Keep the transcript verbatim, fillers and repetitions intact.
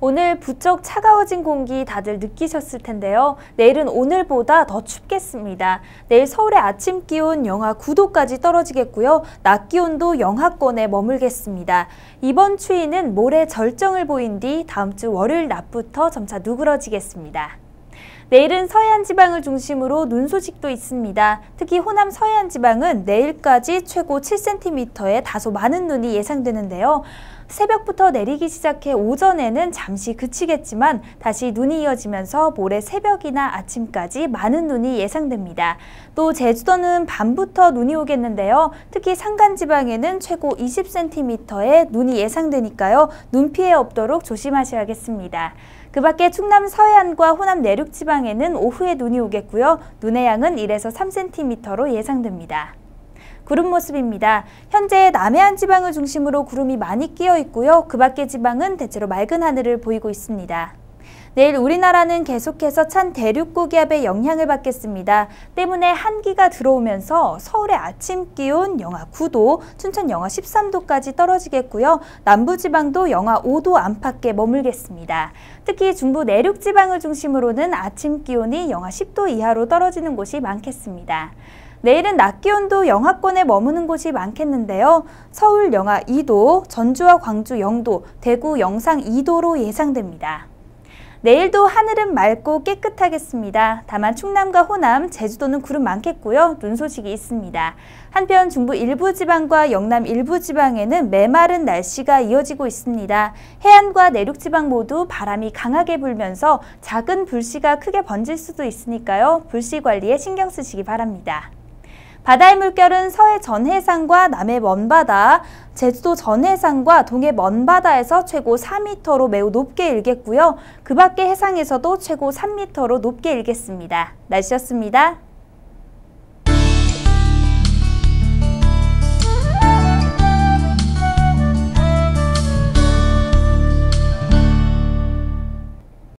오늘 부쩍 차가워진 공기 다들 느끼셨을 텐데요. 내일은 오늘보다 더 춥겠습니다. 내일 서울의 아침 기온 영하 구 도까지 떨어지겠고요. 낮 기온도 영하권에 머물겠습니다. 이번 추위는 모레 절정을 보인 뒤 다음 주 월요일 낮부터 점차 누그러지겠습니다. 내일은 서해안 지방을 중심으로 눈 소식도 있습니다. 특히 호남 서해안 지방은 내일까지 최고 칠 센티미터의 다소 많은 눈이 예상되는데요. 새벽부터 내리기 시작해 오전에는 잠시 그치겠지만 다시 눈이 이어지면서 모레 새벽이나 아침까지 많은 눈이 예상됩니다. 또 제주도는 밤부터 눈이 오겠는데요. 특히 산간지방에는 최고 이십 센티미터의 눈이 예상되니까요. 눈 피해 없도록 조심하셔야겠습니다. 그 밖에 충남 서해안과 호남 내륙 지방에는 오후에 눈이 오겠고요. 눈의 양은 일에서 삼 센티미터로 예상됩니다. 구름 모습입니다. 현재 남해안 지방을 중심으로 구름이 많이 끼어 있고요. 그 밖의 지방은 대체로 맑은 하늘을 보이고 있습니다. 내일 우리나라는 계속해서 찬 대륙 고기압의 영향을 받겠습니다. 때문에 한기가 들어오면서 서울의 아침 기온 영하 구 도, 춘천 영하 십삼 도까지 떨어지겠고요. 남부지방도 영하 오 도 안팎에 머물겠습니다. 특히 중부 내륙 지방을 중심으로는 아침 기온이 영하 십 도 이하로 떨어지는 곳이 많겠습니다. 내일은 낮 기온도 영하권에 머무는 곳이 많겠는데요. 서울 영하 이 도, 전주와 광주 영 도, 대구 영상 이 도로 예상됩니다. 내일도 하늘은 맑고 깨끗하겠습니다. 다만 충남과 호남, 제주도는 구름 많겠고요. 눈 소식이 있습니다. 한편 중부 일부 지방과 영남 일부 지방에는 메마른 날씨가 이어지고 있습니다. 해안과 내륙 지방 모두 바람이 강하게 불면서 작은 불씨가 크게 번질 수도 있으니까요. 불씨 관리에 신경 쓰시기 바랍니다. 바다의 물결은 서해 전해상과 남해 먼바다, 제주도 전해상과 동해 먼바다에서 최고 사 미터로 매우 높게 일겠고요. 그 밖의 해상에서도 최고 삼 미터로 높게 일겠습니다. 날씨였습니다.